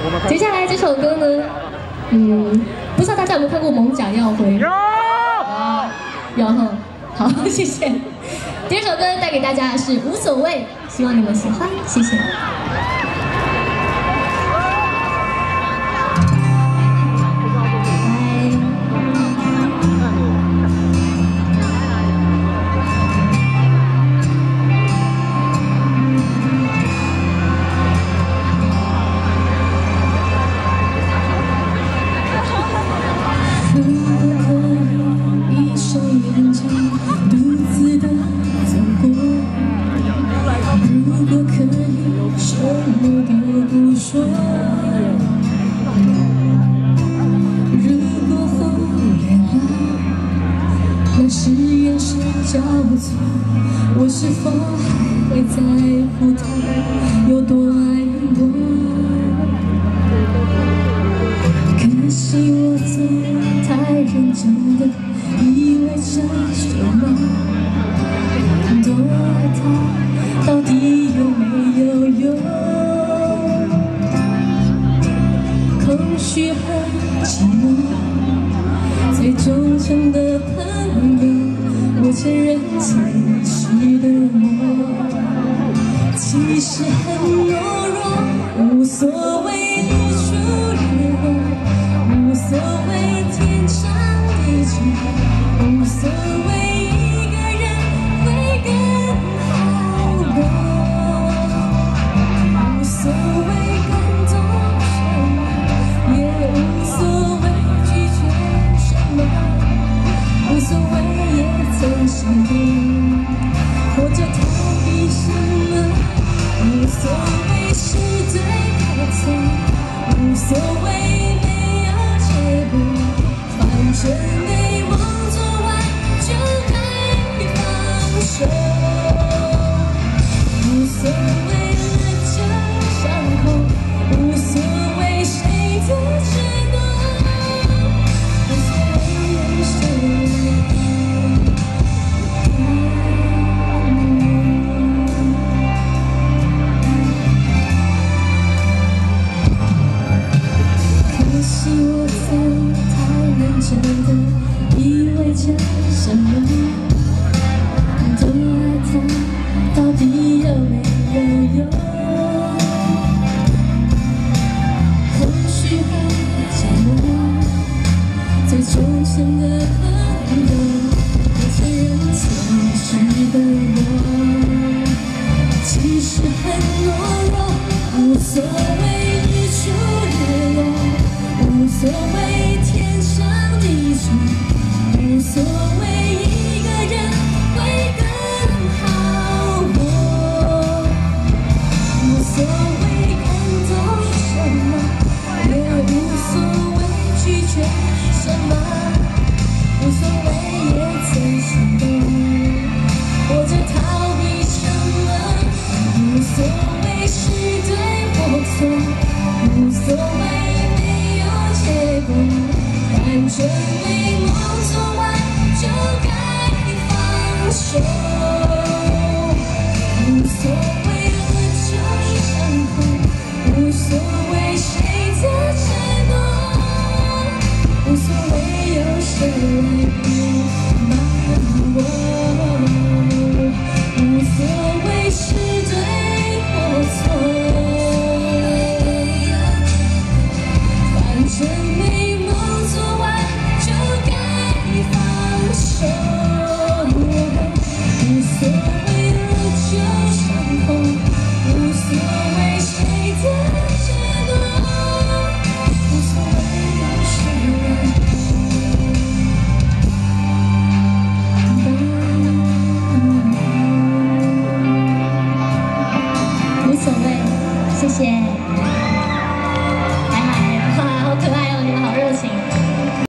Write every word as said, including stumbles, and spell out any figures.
接下来这首歌呢，嗯，不知道大家有没有看过《猛甲耀辉》？有，有哈。好，谢谢。第二首歌带给大家的是《无所谓》，希望你们喜欢，谢谢。 交错，我是否还会在乎他有多爱我？可惜我总太认真的以为这什么多爱他到底有没有用？空虚和寂寞最忠诚的朋友。 我承认曾是的我，其实很懦弱，无所谓日出日落，无所谓天长地久，无所谓一个人会更好过，无所谓感动什么，也无所谓拒绝什么，无所谓。 曾心动，或者逃避什么，无所谓是对或错，无所谓没有结果，反正美梦做完就该放手，无所谓了就伤口，无所谓谁的承诺，无所谓人生。 真的以为这什么多爱他到底有没有用？空虚和寂寞最忠诚的朋友，我承认曾是的我，其实很懦弱，无所谓日出日落，无所谓天上。 无所谓，一个人会更好过。无所谓感动什么，也无所谓拒绝什么。无所谓也曾心动，或者逃避什么。无所谓是对或错，无所谓没有结果，反正美梦做完。 就该放手，无所谓了就伤口，无所谓谁的承诺，无所谓有谁来帮我，无所谓是对或错，反正美梦做完就该。 手，无所谓了就伤口，无所谓谁的承诺，无所谓有谁来帮我，无所谓，谢谢。